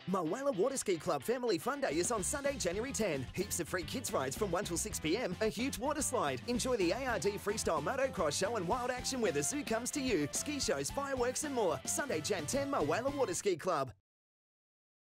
Mulwala Water Ski Club Family Fun Day is on Sunday, January 10. Heaps of free kids rides from 1 till 6 p.m, a huge water slide. Enjoy the ARD Freestyle Motocross Show and wild action where the zoo comes to you. Ski shows, fireworks and more. Sunday, Jan 10, Mulwala Water Ski Club.